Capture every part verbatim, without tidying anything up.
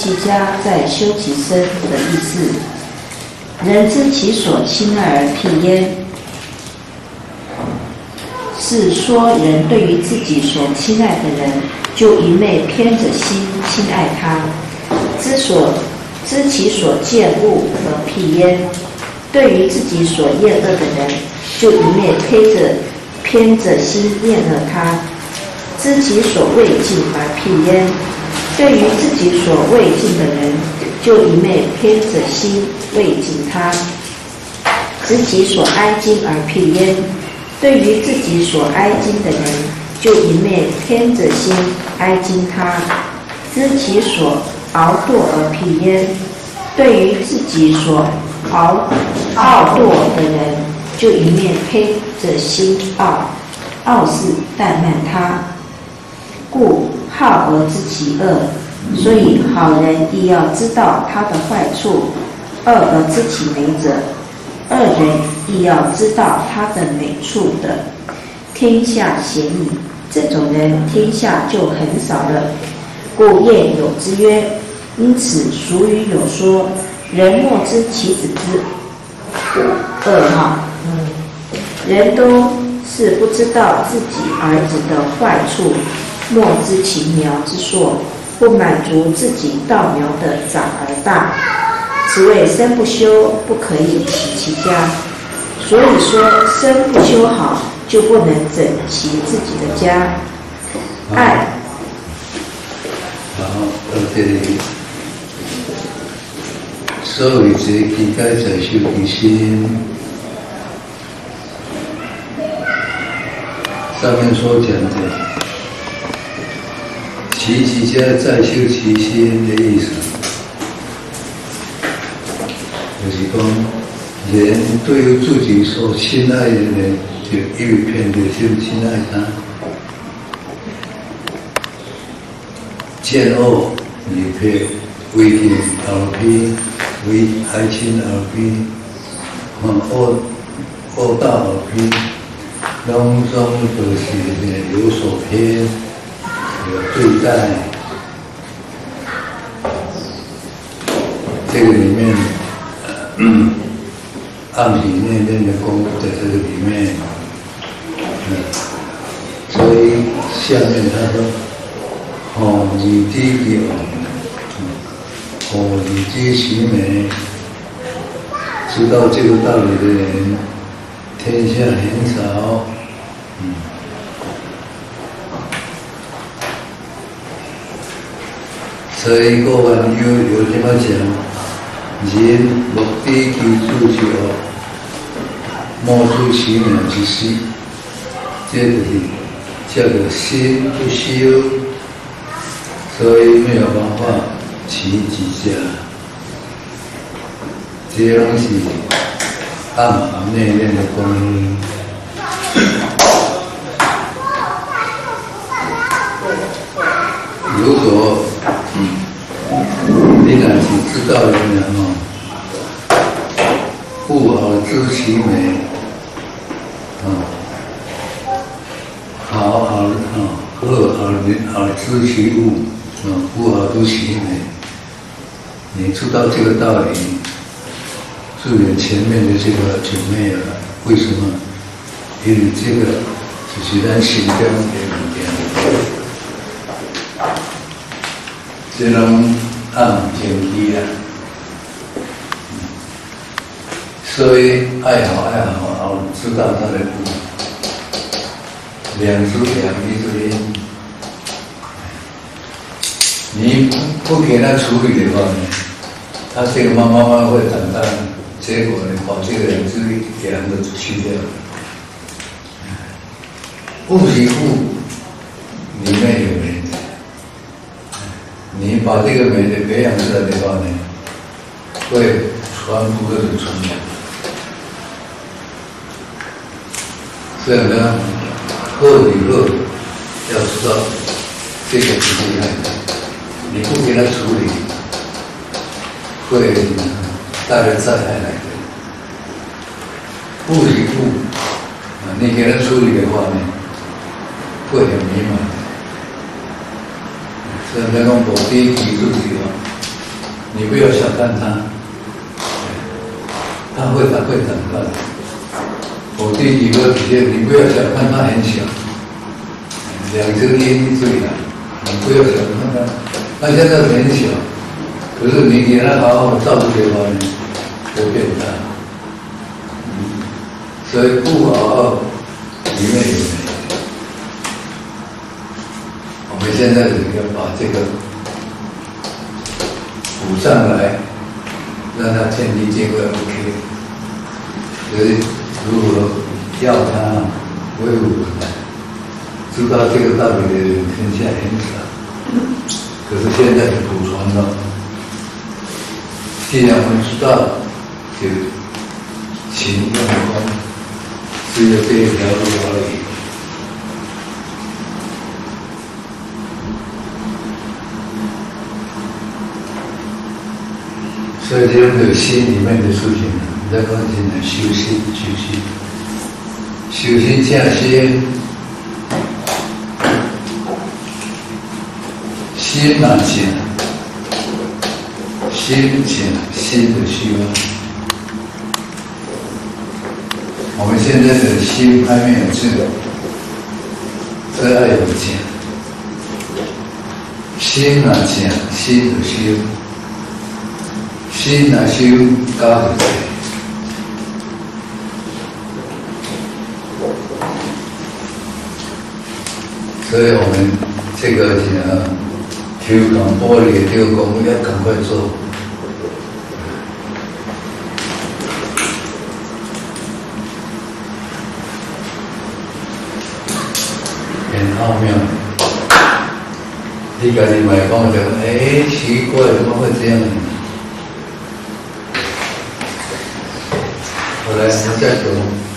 其家，在修其身的意思。人知其所亲爱而辟焉，是说人对于自己所亲爱的人，就一昧偏着心亲爱他。知所知其所见恶而辟焉，对于自己所厌恶的人，就一昧偏着偏着心厌恶他。知其所未尽而辟焉，对于自己所未尽的人，就一昧偏着心未尽他。知其所哀矜而辟焉，对于自己所哀矜的人，就一昧偏着心哀矜他。知其所傲惰而辟焉，对于自己所傲傲惰的人，就一面偏着心傲，傲是怠慢他。故好而知其恶，所以好人亦要知道他的坏处；恶而知其美者，恶人亦要知道他的美处的。天下鲜矣，这种人天下就很少了。故谚有之曰：因此俗语有说，人莫知其子之恶好。人都是不知道自己儿子的坏处，莫知其苗之硕，不满足自己稻苗的长而大。此谓身不修，不可以齐其家。所以说，身不修好，就不能整齐自己的家。爱。 好，到这里，所谓这其该在修其心。上面所讲的“齐其家，再修其心”的意思，就是讲人对于自己所亲爱的人，就一片的心亲爱他；见恶离撇，为敬而披，为爱亲而披，往恶恶道而披。拢总都是有所偏，有对待。这个里面，嗯，暗里面练的功夫在这个里面，嗯，所以下面他说：“哦，以知有，哦，以知其美。”知道这个道理的人，天下很少。嗯，所以各网友有这么讲：人目的其追求，莫出其妙之事，这就是叫做心不修，所以没有办法齐其家。这拢是暗含内敛的功夫。如果你若是知道人哦，不好知其美，啊，好好啊，恶好好知其恶，啊，不好知其美。你知道这个道理，助人前面的这个就没有了。为什么？因为这个就是咱心中的物件。这种暗情机啊，所以爱好爱好，然后知道他的不两知两意之间，你不给他处理的话呢，他这个慢慢慢会长大，结果呢，把这个两知两个去掉。不是不里面有美。你把这个美的培养出来的话呢，会传播各种传染。所以呢，恶与恶要知道这个是厉害的，你不给他处理，会带来灾害来的。不与不啊，你给他处理的话呢，会很迷茫。所以咱讲无底其自己哦， 你不要小看他，他会长会长大的。我第几个体验，你不要小看他很小，两只眼一岁了，你不要小看他，他现在很小，可是你给他好好照顾的话呢，会变大。嗯，所以不好好里面有美。我们现在要把这个补上来，让他建立这个 OK。所以如果要他威武的，知道这个道理的人天下很少。可是现在的祖传了，既然我们知道，就行用功，只有这一条路而已。所以这个心里面的事情，在讲现在修心，修心，修心正心，心哪正，心正，心的修。我们现在的心还没有正，这爱有正，心哪正，心的修。心啊修加起来，所以我们这个讲抽工玻璃抽工要赶快做。很奥妙，你家己买讲就，哎，奇怪，怎么会这样呢？后来我再读。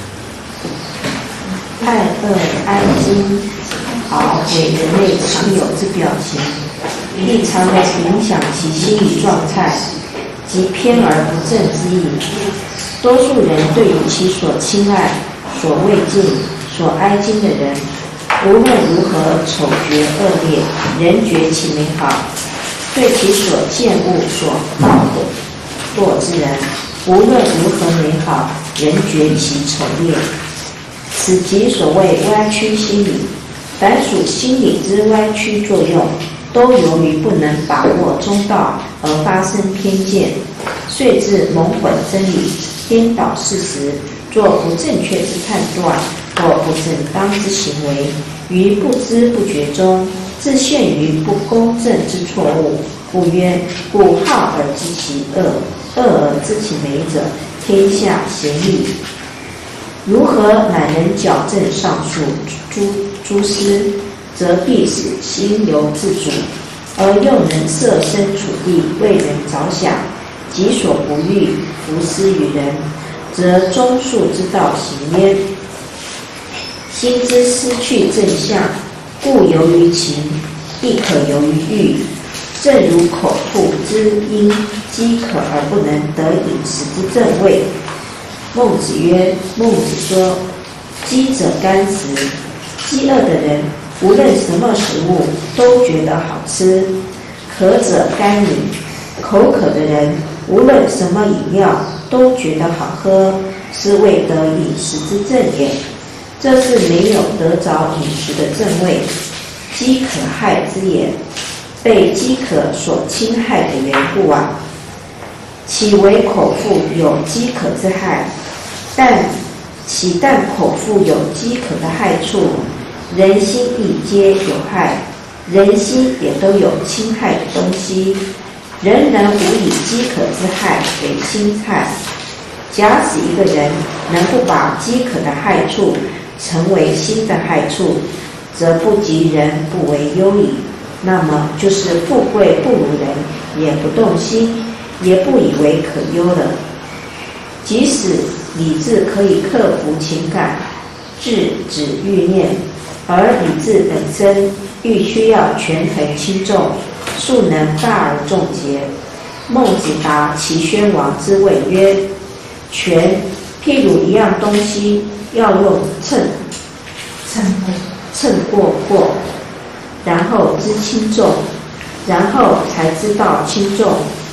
爱恶哀惊，好为人类常有之表情，亦常能影响其心理状态及偏而不正之意。多数人对于其所亲爱、所畏敬、所哀敬的人，无论如何丑绝恶劣，仍觉其美好；对其所见恶、所好惰之人，无论如何美好，仍觉其丑劣。此即所谓歪曲心理。凡属心理之歪曲作用，都由于不能把握中道而发生偏见，遂致蒙混真理，颠倒事实，做不正确之判断或不正当之行为，于不知不觉中自陷于不公正之错误。故曰：故好而知其恶，恶而知其美者，天下贤矣。如何乃能矫正上述诸诸师，则必使心由自主，而又能设身处地为人着想，己所不欲，弗施于人，则中恕之道行焉。心之失去正相，故由于情，亦可由于欲。正如口腹之因饥渴而不能得饮食之正味。孟子曰：孟子说，饥者甘食。饥饿的人，无论什么食物都觉得好吃；渴者甘饮。口渴的人，无论什么饮料都觉得好喝，是未得饮食之正也。这是没有得着饮食的正味，饥可害之也，被饥渴所侵害的缘故啊。岂为口腹有饥渴之害？但岂但口腹有饥渴的害处，人心亦皆有害，人心也都有侵害的东西。人人无以饥渴之害为心害。假使一个人能不把饥渴的害处成为心的害处，则不及人不为忧矣。那么就是富贵不如人，也不动心，也不以为可忧了。即使理智可以克服情感，制止欲念，而理智本身欲需要权衡轻重，庶能大而众节。孟子答齐宣王之问曰：权，譬如一样东西要用秤称过称过过，然后知轻重，然后才知道轻重。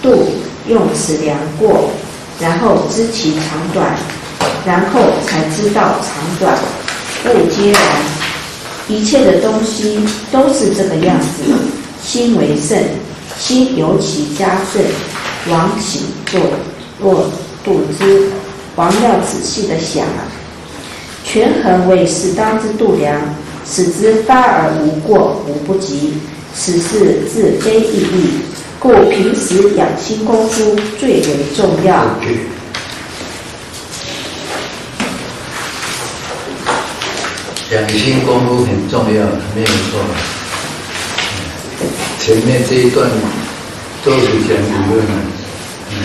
度用尺量过，然后知其长短，然后才知道长短，物皆然。一切的东西都是这个样子。心为圣，心由其加圣，王起作若度之。王要仔细的想啊，权衡为适当之度量，使之发而无过，无不及。此事自非易力，故平时养心功夫最为重要。 Okay. 养心功夫很重要，没有错。前面这一段都是讲理论的。嗯。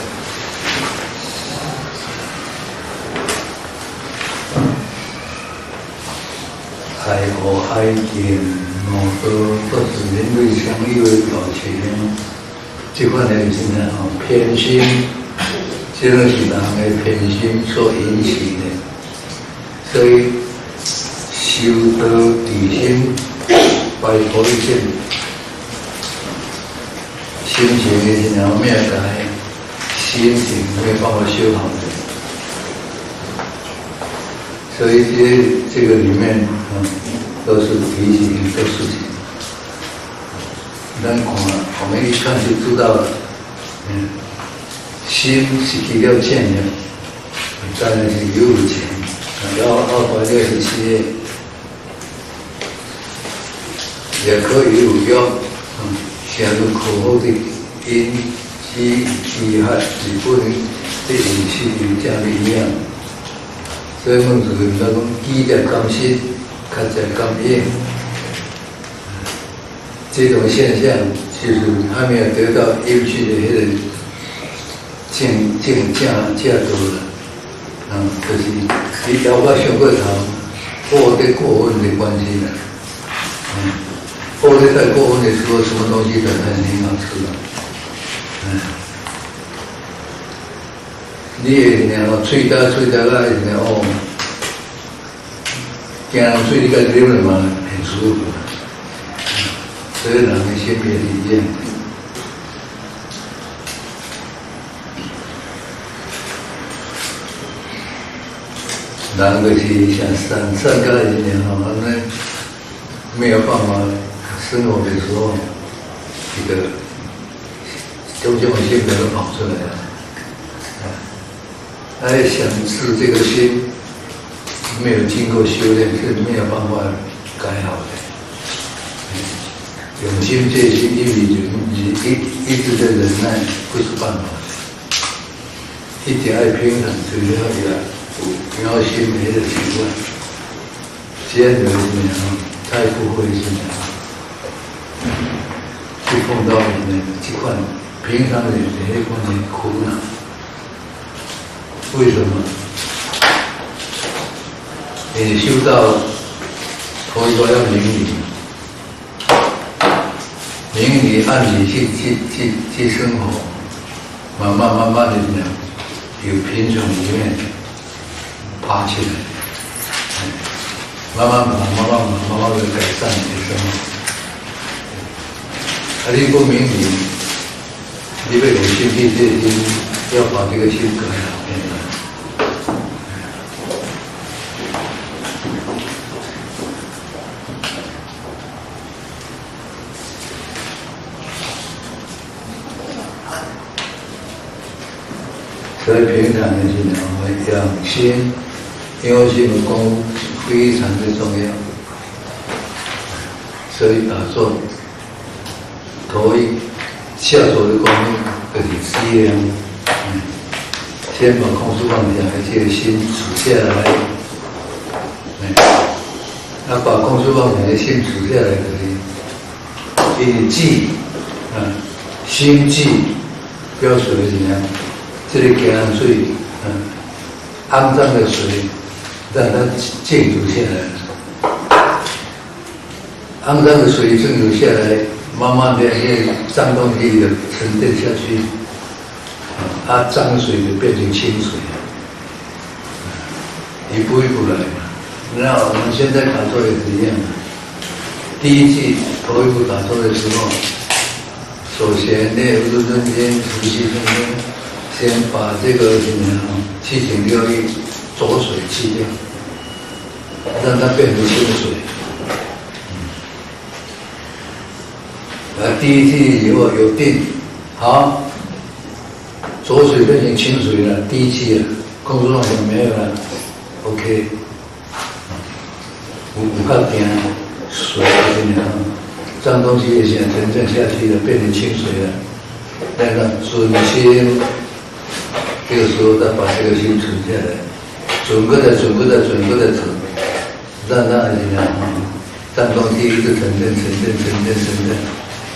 海河海见我都不是人类相遇的表情，这款呢是呢吼偏心，这个是人的偏心所引起的，所以修得理心，摆脱一切心情的是然后没有改，心情没有办法修好的。所以这这个里面啊，都是提醒一个事情。咱看，我们一看就知道了。嗯，心是比较健的，当然是有钱，然后二百六十七页也可以有用。嗯，陷入口后的因机机害，你不能对你心里这样的一样。所以孟子他讲：“机在刚心，看在刚硬。”这种现象就是还没有得到优去的那个境境价价度了。嗯，就是你要把上过头，过对过分的关系了。嗯，过对太过分的时候，什么东西都很很好吃了。嗯。你会然后喙焦喙焦啦，然后惊人喙你该溜了嘛，很舒服。所以人的性别一样。人就是像山山高一样哈，那没有办法生活的时候，这个种种性格都跑出来了。来想是这个心没有经过修炼是没有办法改好的。有心戒心一米一一一直在忍耐不是办法的，一点爱平衡只要有不要心没的习惯，这样的是那样，太不会是那样，去碰到你的这款平常人的那款的苦恼。为什么？你修到头一个要明理，明理按理去去去去生活，慢慢慢慢的讲，由贫穷里面爬起来，慢慢慢慢慢慢慢慢的改善你的生活。啊，你不明理，你要有心去这心，要把这个心改好。所以平常的是呢，我们养心、养心的功夫非常的重要。所以打坐头一下手的功夫就是思量，嗯，先把空疏妄想的这个心取下来，嗯，那把空疏妄想的心取下来可以，给你记，啊，心记标准是怎样？这里给它水，嗯，肮脏的水，让它静止下来。肮脏的水静止下来，慢慢的那些脏东西的沉淀下去，啊，脏水就变成清水，一步一步来嘛。那我们现在打坐也是一样的，第一季头一步打坐的时候， 首先呢，无论先提起中间，先把这个什么七情六欲浊水去掉，让它变成清水。啊，第一气以后有定，好，浊水变成清水了，第一气了，工作量没有了 ，OK。五五块田水怎么样？脏东西也想沉沉下去了，变成清水了。那个准心，这个时候再把这个心存下来，准不的准不的准不的存，让它怎么样？脏东西一直沉沉沉沉沉沉沉沉。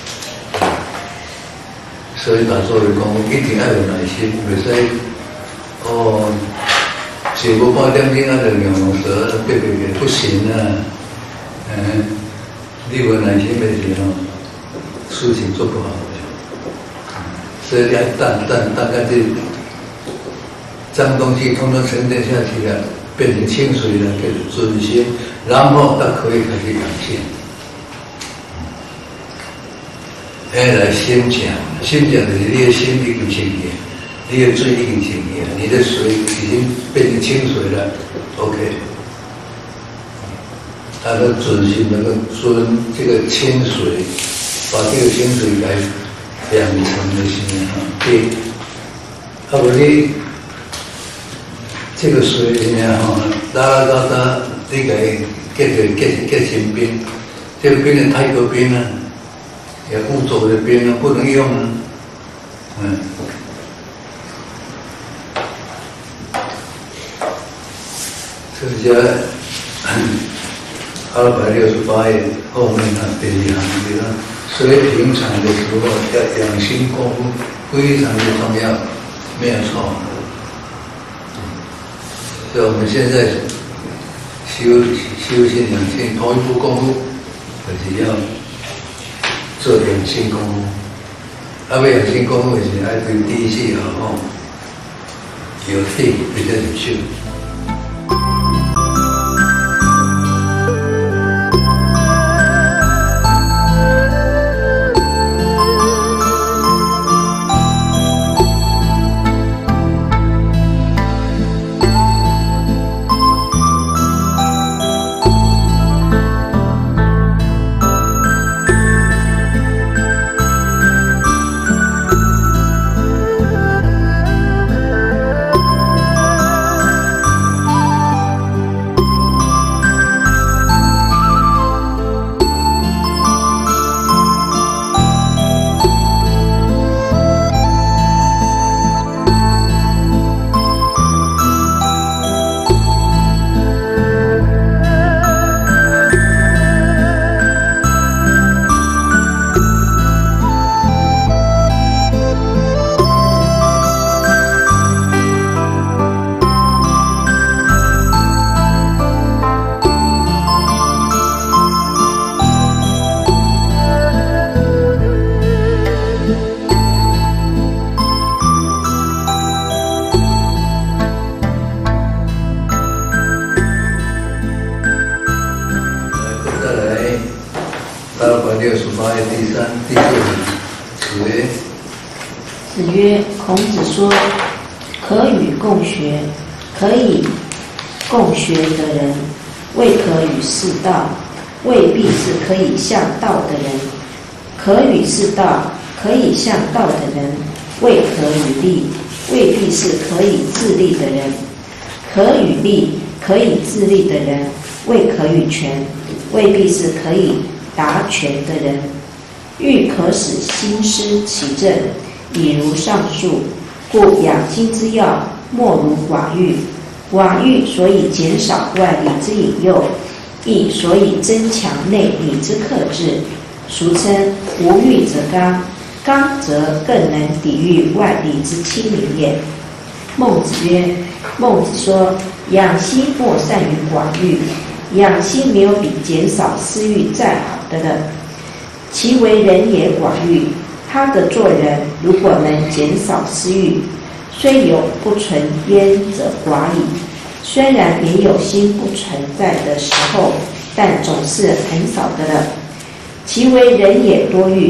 所以把所有功夫一定要有耐心，袂使哦。写过八点钟啊，就两舌，别别别，不行啊！嗯，你有耐心的时候，事情做不好的。所以要淡淡大概这脏东西通通沉淀下去了，变成清水了，叫做准心，然后它可以开始养性。哎，来心讲，心讲就是你的心已经清洁。你的水已经清洁了，你的水已经变成清水了 ，OK。它的准心能够遵这个清水，把这个清水来两层的心啊，对。啊不你这个水呢哈，哒哒哒哒，你给结成结结成冰，这个冰是太多冰了，也污浊的冰啊，不能用啊，嗯。这家二百六十八页后面呢，第一行里呢，所以平常的时候要养心功夫非常的重要，没有错。所以我们现在修修行养心，头一步功夫就是要做养心功夫。啊，要养心功夫是要对第一气好好有定比较有效。六十八页第三、第四子曰： 子曰：孔子说，可与共学，可以共学的人，未可与是道，未必是可以向道的人；可与是道，可以向道的人，未可与立，未必是可以自立的人；可与立，可以自立的人，未可与权，未必是可以达权的人。欲可使心思其正，以如上述。故养心之要，莫如寡欲。寡欲所以减少外力之引诱，亦所以增强内力之克制。俗称无欲则刚，刚则更能抵御外力之欺凌也。孟子曰：孟子说，养心莫善于寡欲，养心没有比减少私欲再好的了。其为人也寡欲，他的做人如果能减少私欲，虽有不存焉则寡矣。虽然也有心不存在的时候，但总是很少的了。其为人也多欲，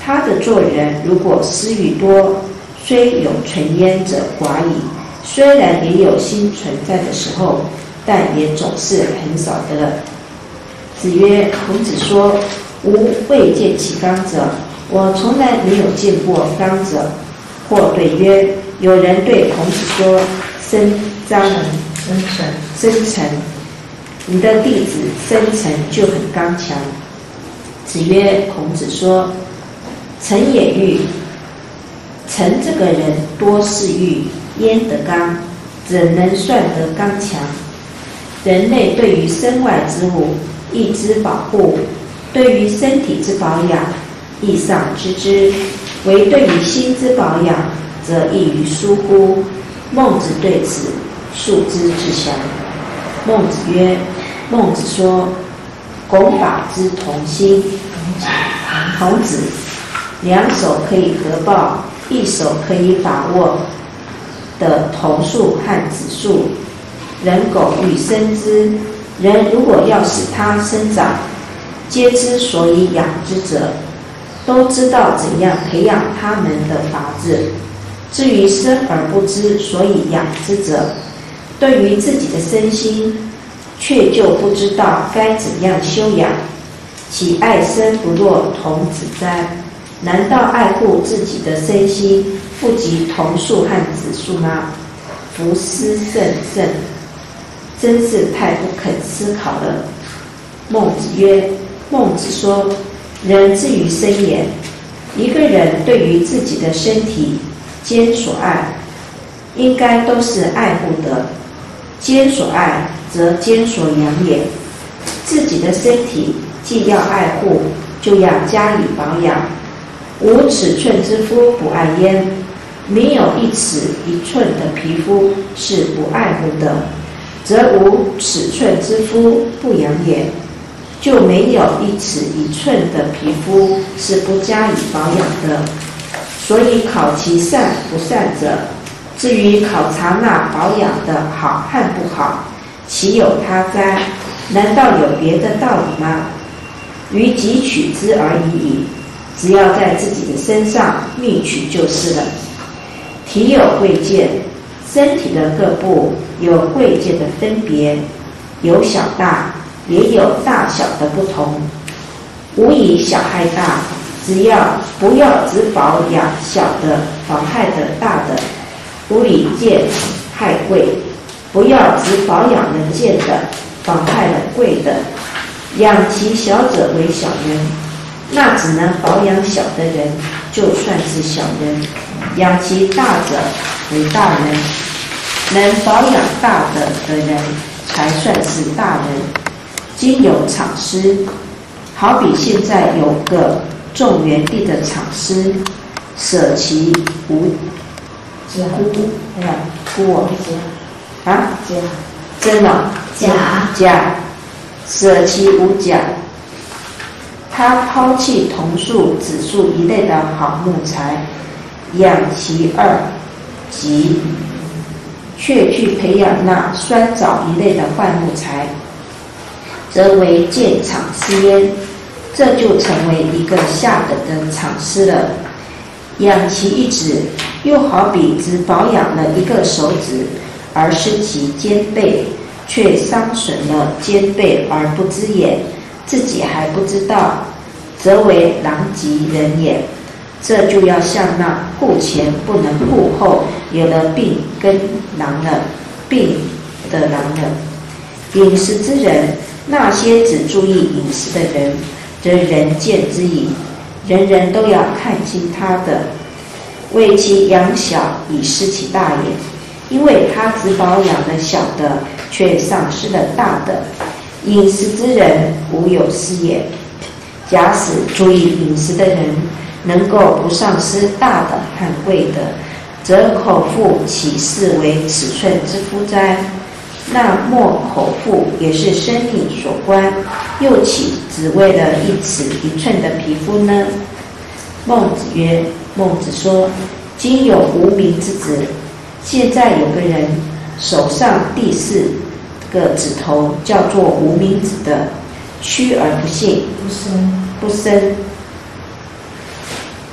他的做人如果私欲多，虽有存焉者寡矣。虽然也有心存在的时候，但也总是很少的了。子曰：孔子说，吾未见其刚者，我从来没有见过刚者。或对曰，有人对孔子说，申张真诚， 申诚，你的弟子申诚就很刚强。子曰：孔子说，诚也欲。诚这个人多是欲，焉得刚？怎能算得刚强？人类对于身外之物，亦知保护；对于身体之保养，亦尚知之；唯对于心之保养，则易于疏忽。孟子对此述之自详。孟子曰：孟子说，拱法之同心。孔子，两手可以合抱，一手可以把握的桐树和子树，人苟欲生之，人如果要使它生长，皆知所以养之者，都知道怎样培养它们的法子。至于生而不知所以养之者，对于自己的身心，却就不知道该怎样修养，岂爱生不若童子哉？难道爱护自己的身心不及桐树和子树吗？夫思甚甚，真是太不肯思考了。孟子曰：孟子说，人之于身也。一个人对于自己的身体兼所爱，应该都是爱护的。兼所爱，则兼所养也。自己的身体既要爱护，就要加以保养。无尺寸之肤不爱焉，没有一尺一寸的皮肤是不爱护的，则无尺寸之肤不养也，就没有一尺一寸的皮肤是不加以保养的。所以考其善不善者，至于考察那保养的好和不好，岂有他哉？难道有别的道理吗？于己取之而已矣。只要在自己的身上觅取就是了。体有贵贱，身体的各部有贵贱的分别，有小大，也有大小的不同。无以小害大，只要不要只保养小的，妨害的大的；无以贱害贵，不要只保养了贱的，妨害了贵的。养其小者为小人，那只能保养小的人，就算是小人；养其大者为大人，能保养大的的人，才算是大人。今有厂师，好比现在有个种园地的厂师，舍其无甲菇，哎呀，菇哦， 甲啊， 甲真的甲甲，舍其无甲。他抛弃桐树、子树一类的好木材，养其二级，却去培养那酸枣一类的坏木材，则为见厂师焉。这就成为一个下等的厂师了。养其一指，又好比只保养了一个手指，而失其肩背，却伤损了肩背而不知也，自己还不知道，则为狼藉人也。这就要像那护前不能护后，有了病跟狼了，病的狼了。饮食之人，那些只注意饮食的人，则人见之矣，人人都要看清他的，为其养小以失其大也。因为他只保养了小的，却丧失了大的。饮食之人无有失也。假使注意饮食的人能够不丧失大的和贵的，则口腹岂是为尺寸之夫哉？那莫口腹也是生命所关，又岂只为了一尺一寸的皮肤呢？孟子曰：孟子说，今有无名之子。现在有个人手上第四个指头叫做无名指的，屈而不信， 不生不生，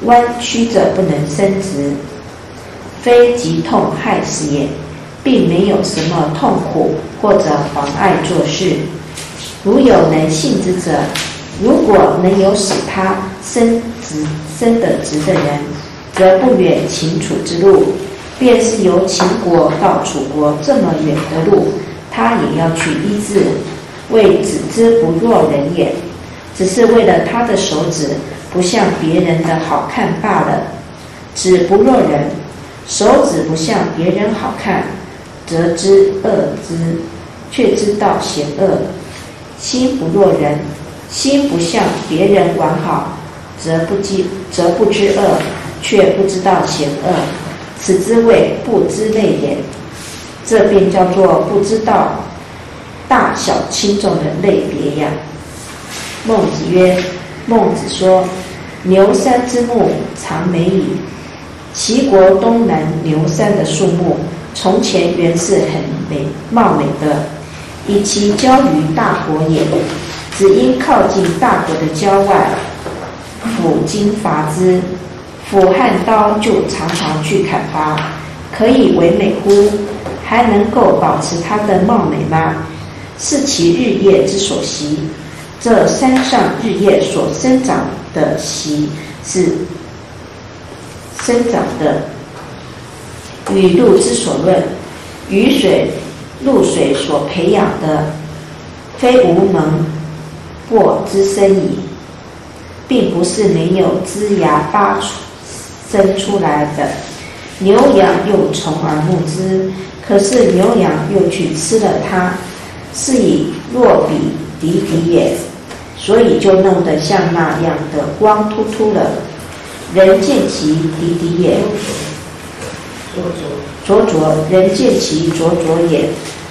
弯曲着不能伸直，非疾痛害死也，并没有什么痛苦或者妨碍做事。如有能信之者，如果能有使他伸直伸得直的人，则不远秦楚之路，便是由秦国到楚国这么远的路，他也要去医治，为子之不若人也，只是为了他的手指不像别人的好看罢了。指不若人，手指不像别人好看，则知恶之，却知道险恶。心不若人，心不像别人完好，则不知则不知恶，却不知道险恶，此之谓不知类也。这便叫做不知道大小轻重的类别呀。孟子曰：孟子说，牛山之木常美矣。齐国东南牛山的树木，从前原是很美貌美的，以其交于大国也，只因靠近大国的郊外，斧经伐之，斧和刀就常常去砍伐，可以为美乎？还能够保持它的貌美吗？是其日夜之所习。这山上日夜所生长的习，是生长的雨露之所论，雨水露水所培养的，非无能过之生矣，并不是没有枝芽发生出来的。牛羊用虫而牧之，可是牛羊又去吃了它，是以若比敌敌也，所以就弄得像那样的光秃秃了。人见其敌敌也，灼灼，人见其灼灼也。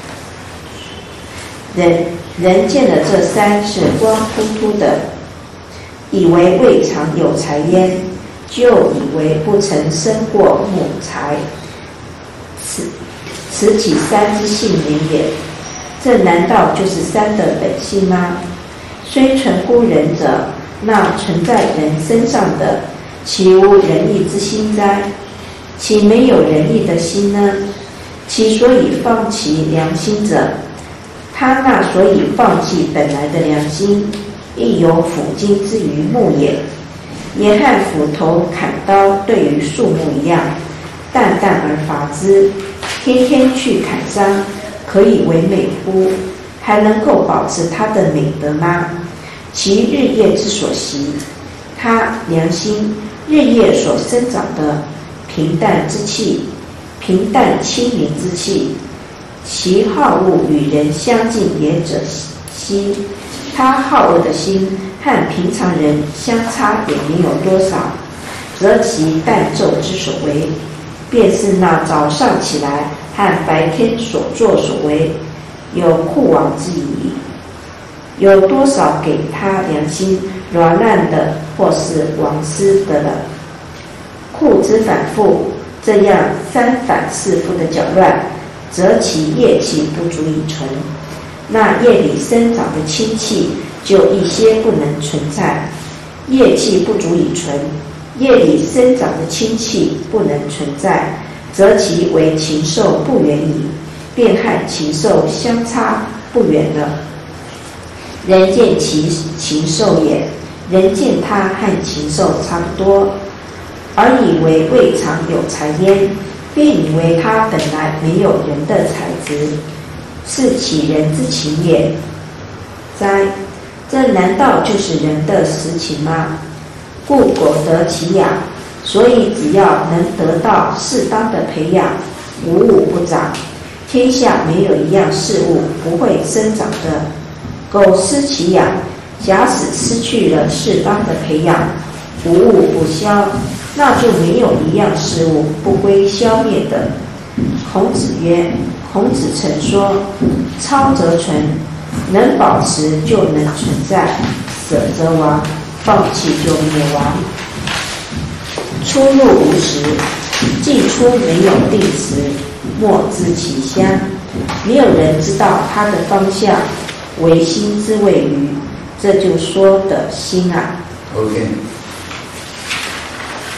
人人见了这山是光秃秃的，以为未尝有财焉，就以为不曾生过木材，此此起山之性名也。这难道就是山的本性吗？虽存乎人者，那存在人身上的，岂无仁义之心哉？岂没有仁义的心呢？其所以放弃良心者，他那所以放弃本来的良心，亦有斧经之于木也，也和斧头砍刀对于树木一样，淡淡而伐之，天天去砍伤，可以为美乎？还能够保持他的美德吗？其日夜之所习，他良心日夜所生长的平淡之气，平淡清明之气，其好恶与人相近也者希，他好恶的心和平常人相差也没有多少，则其淡昼之所为，便是那早上起来和白天所作所为，有酷王之疑。有多少给他良心软烂的，或是枉失的了？酷之反复，这样三反四复的搅乱，则其业气不足以存。那业里生长的清气，就一些不能存在。业气不足以存，业里生长的清气不能存在，则其为禽兽不远矣，便和禽兽相差不远了。人见其禽兽也，人见他和禽兽差不多，而以为未尝有才焉，便以为他本来没有人的才质，是其人之情也。哉，这难道就是人的实情吗？故果得其养，所以只要能得到适当的培养，无物不长。天下没有一样事物不会生长的。苟失其养，假使失去了适当的培养，无物不消，那就没有一样事物不归消灭的。孔子曰：孔子曾说，超则存，能保持就能存在，舍则亡，放弃就灭亡。出入无时，进出没有定时，莫知其乡。没有人知道它的方向，唯心之谓于，这就说的心啊。 OK。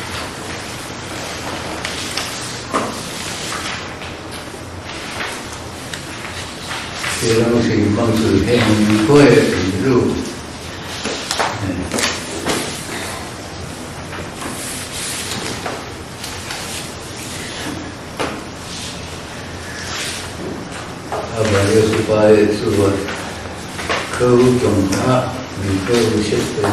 这拢是方式很会引入。二百六十八页注啊，科务总他与科务协会，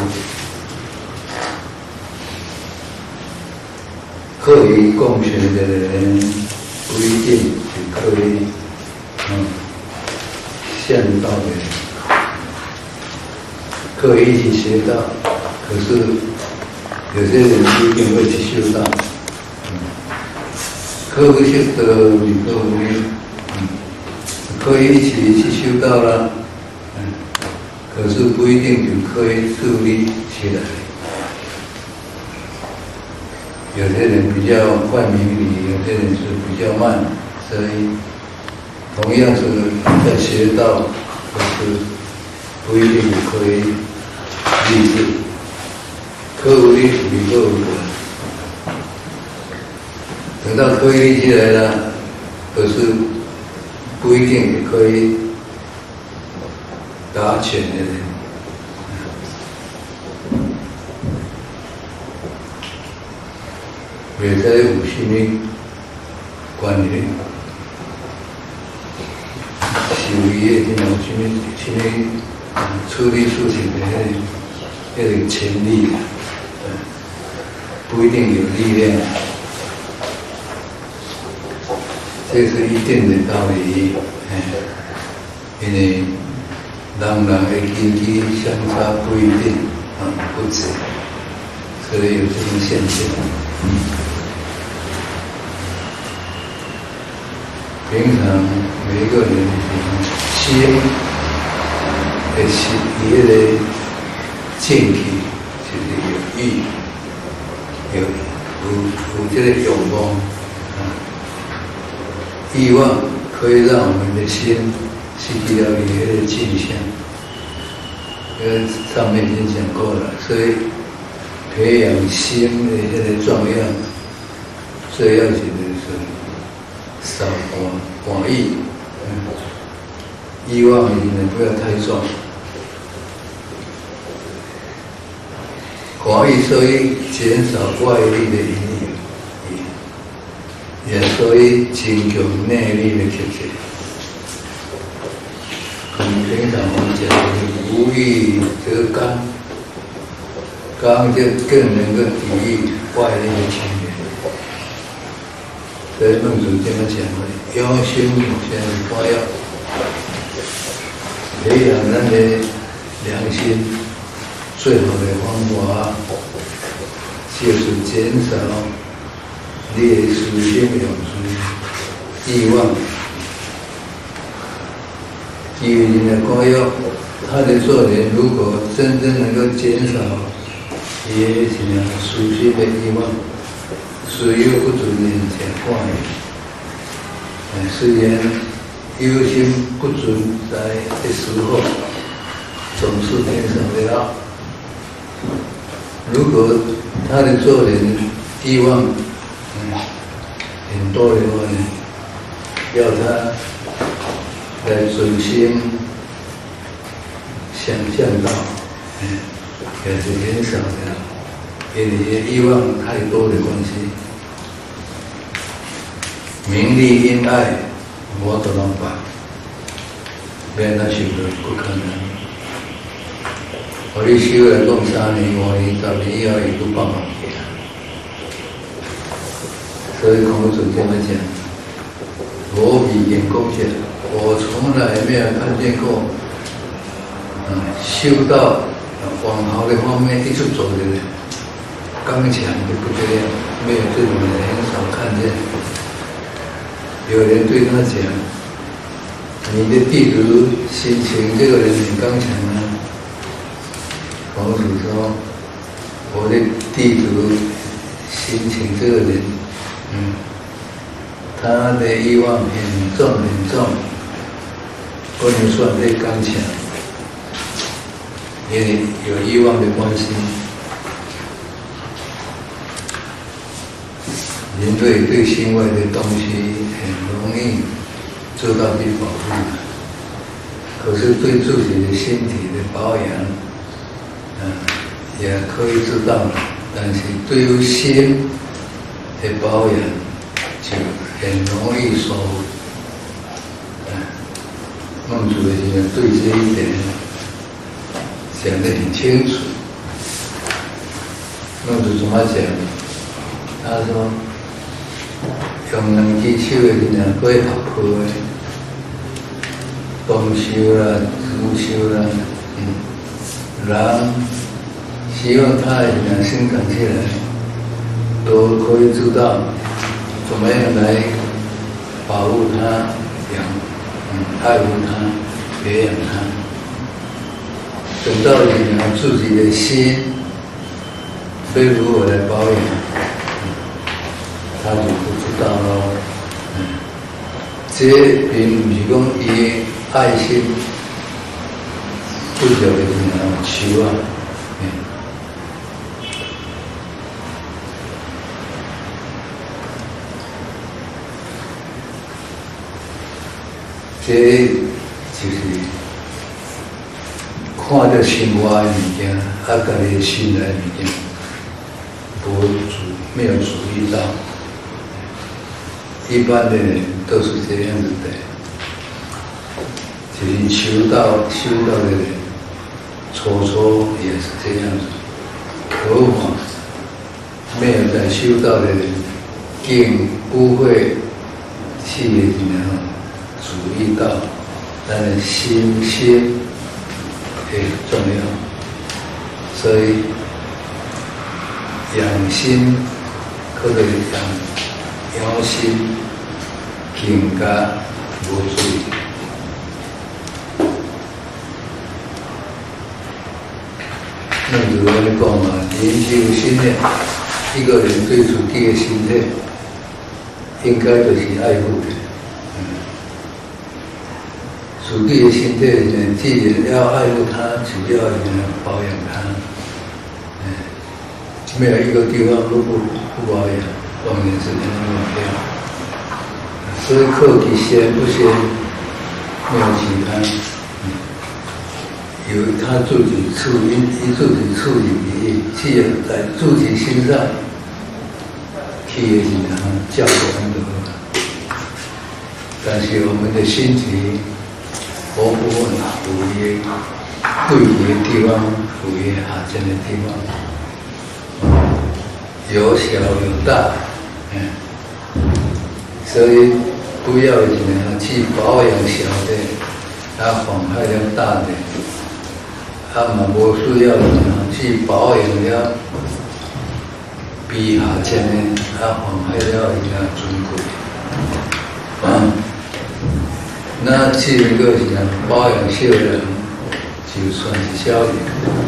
课余共学的人不一定只可以嗯向道的人，可以一起学到，可是有些人不一定会去修道。嗯，科务协的与科务嗯。可以一起去修道了，嗯，可是不一定就可以自立起来。有些人比较快明理，有些人是比较慢，所以同样是在学道，可是不一定可以立志。科无立与科无得，等到科立起来了，可是。不一定也可以达全的人，也在有什么关联？修业的有什么什么处理事情的那那个潜力，不一定有力量。这是一定的道理，哎，因为人人的根基相差不一定，啊，不止，所以有这种现象。嗯，平常每一个人的心的心，伊迄个境界就是有欲，有有有这个欲望。欲望可以让我们的心失去了你的镜像，因为上面已经讲过了，所以培养心的这个重要，最要紧的是少寡寡欲，嗯，欲望你不要太重，寡欲所以减少外力的引领。也所以增强内力的气质。嗯，平常我们讲的无欲则刚，刚就更能够抵御外力的侵略。所以孟子这么讲的，要修先发要培养咱的良心，最好的方法就是减少。你的私心用事、欲望，因为人的膏药，他的做人如果真正能够减少也什么私心的欲望，虽有不足人前怪，哎，虽然忧心不存在的时候，总是减少得到。如果他的做人欲望，很多的话呢，要他来专心想象到，嗯，也是很少的，因为欲望太多的关系，名利因爱，我都能办，免他修的不可能。我你修了讲三年、五年、十年以后，伊都办法起来。所以孔子这么讲，我比眼光讲，我从来没有看见过，嗯，修到往好的方面一直走的人，刚强就不这样，没有这种人，很少看见。有人对他讲，你的弟子心情这个人很刚强啊。孔子说，我的弟子心情这个人。嗯，他的欲望很重很重，不能算太刚强，因为有欲望的关系，人对对心外的东西很容易做到去保护， 可是对自己的身体的保养，嗯，也可以知道，但是对于心的保养就很容易疏忽。嗯，孟子也对这一点讲得很清楚。孟子怎么讲？他说：“用两只手的人啊，过合抱的，动手啦、足手啦，嗯，人希望他的人生长起来，都可以知道怎么样来保护他、养、嗯、爱护他、培养他。等到你养自己的心，该如何来保养？”他就不知道咯，嗯，这并不是讲伊的爱心不晓得怎样求啊，嗯，这就是看到生活的物件，啊，家己心内物件，无注没有注意到。一般的人都是这样子的，就是修道修道的人，初初也是这样子，何况没有在修道的人，更不会去怎样注意到他的心心很重要，所以养心可以养。养心更加无注意。那如果你讲嘛，研究心呢，一个人对自己的心态，应该就是爱护的。嗯，自己的心态呢，既然要爱护它，就要保养它。嗯，没有一个地方如果不保养。当然是很有用，所以课题先不先没有其他，嗯，有他自己处理，以自己处理的，既然在自己身上，去怎样教导的，但是我们的身体，某部分有些贵的地方，有些下降的地方，有小有大。嗯，所以不要怎样去保养小的，啊，妨害了大的，啊嘛无需要怎样去保养了比下层的，啊妨害了伊个尊贵，啊，那这个怎样保养小人，就算是小的。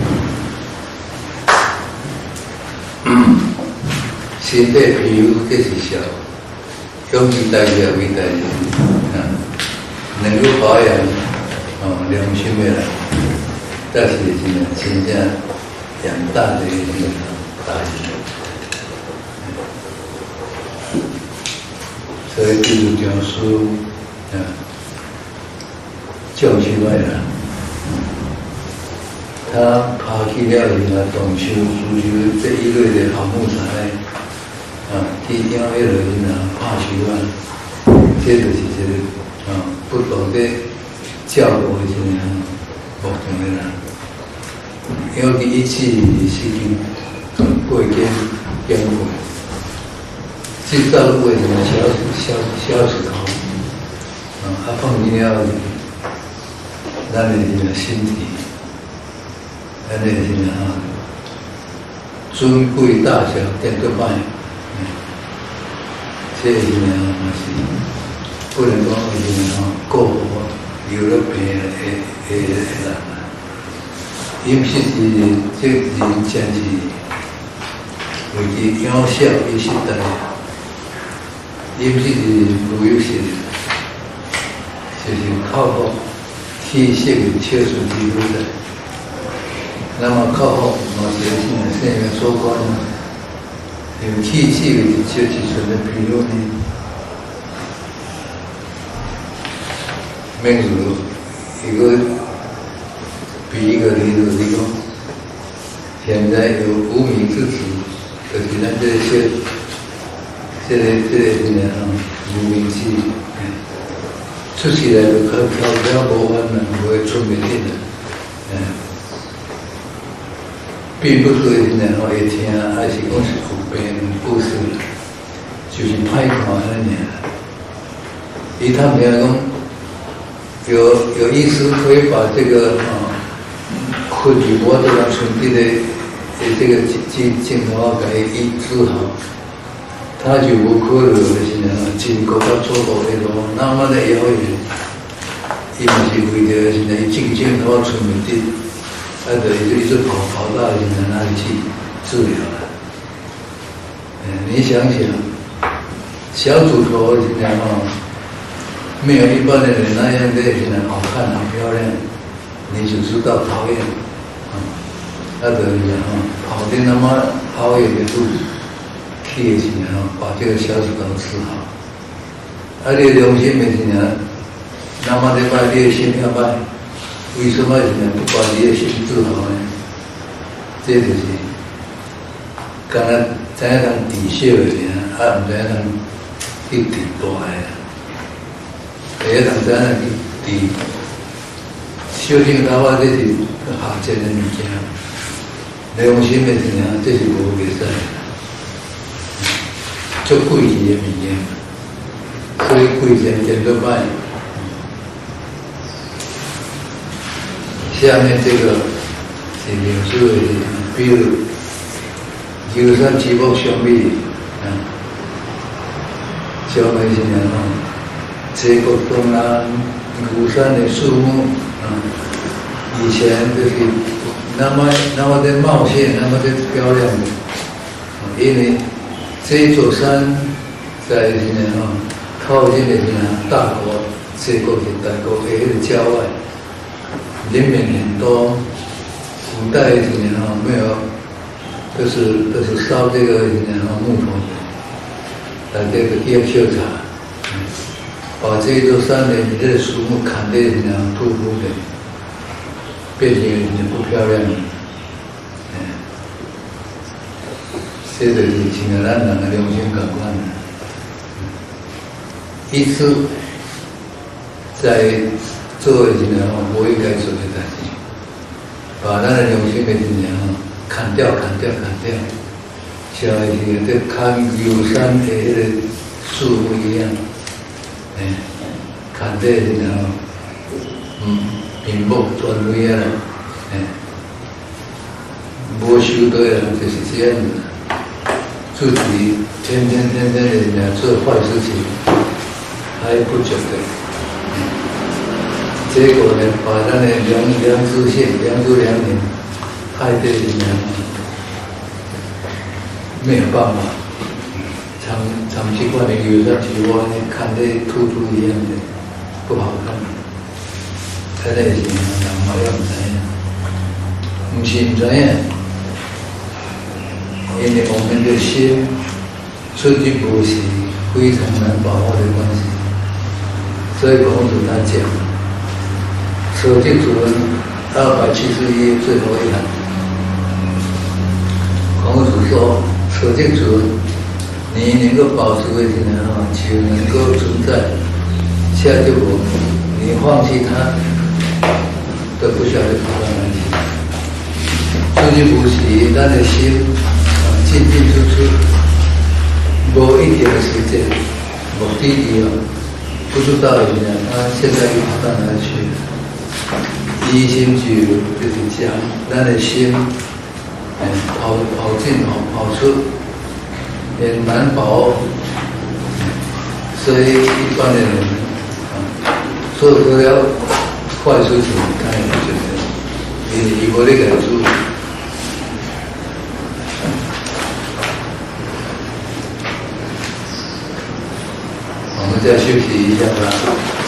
嗯，身体皮肤这是小，有几代也有几代的，啊，能够保养，哦，良心的人，但是真的真正养大的一个大人，所以基督教书，啊，教出来了。他爬去了伊个动手足球这一类的项目材，啊，去养迄落伊个拍球啊，这就是一个啊不同的教育的一个不同的人，因为伊一次是经过经经过，这道路为什么小小小石头，啊，啊放进了咱的这个身体。安尼是啊，尊贵大小点个摆，嗯，这是啊是不能讲是啊过火有了病的的的人啊，饮食是这人真是为其养小伊是的，饮食是无有食，就是靠好气血的切除肌肤的。那么靠后，我相信呢，现在说过呢，有气气的就提出的比如呢，没有一个比一个例子，你讲现在有无名之子，就是咱这些这个这个什么啊，无名之出世来就靠靠了无完了，不会出名的，嗯，并不是什么哦会听，还是讲是有病故事，就是歹看安尼。伊他们讲有有意思，可以把这个啊。或许我这个村地的这个镜镜头给一治好，他就无可能的是呢，经过他做过那种那么的谣言，伊嘛是为着是呢镜镜头村民的，啊对，就一直跑跑到现在那里去治疗了。嗯，你想想，小猪头现在哈，没有一般的人那样的现在好看好漂亮，你就知道讨厌。那个人啊，跑的那么好一个路，去的时候把这个小石头治好。啊，你良心的时候，那么的把你的心要摆，为什么现在不把你的心治好呢？这就是，刚才在那底线的人，啊，唔在那去底大的，第一人在那去底，修行的话，这是下贱的物件。良心的是啊，这是无袂使，做贵钱的物件，所以贵钱见都卖。下面这个是描述的，比如游山七宝相比啊，小美是啊，这个东南古山的树木啊，以前就是。那么那么的冒险，那么的漂亮的，因为这座山在什么啊？靠近的什么大国，这个是大国的那个郊外，人民很多，古代什么啊没有，都是都是烧这个什么木头的，大家都去修查，把这座山的这个树木砍得什么秃秃的。变成已经不漂亮了，嗯，这就是请个咱人的良心感官了。一次在做的时候，不应该做的代志，把咱的良心的什么砍掉、砍掉、砍掉，像那个在砍油山的那个树木一样，哎，砍的时候，嗯。屏幕专位啊，哎，没修对了，就是这样子。自己天天天天的做坏事情，还不觉得，结果呢，把他的良良知线、良知良民害得怎么样？没有办法，长长期观念有上去，我看得秃秃一样的，不好看。在那时候，人嘛也唔知影，唔是唔知影，因为我们的心出进步是非常难把握的关系。所以孔子他讲，舍净主文二百七十一最后一行，孔子说，舍净主文，你能够保持为什么啊？就能够存在，下就我，你放弃它。都不晓得跑到哪里去。出去补习，咱的心啊进进出出，无一定的时间，目的地啊，不知道人家他现在又跑到哪里去了？一心就就是讲，咱的心，嗯，跑跑进跑跑出，也难保。所以一般的人啊，做得了。坏事情，他也不觉得，你你没得感触。我们再休息一下吧。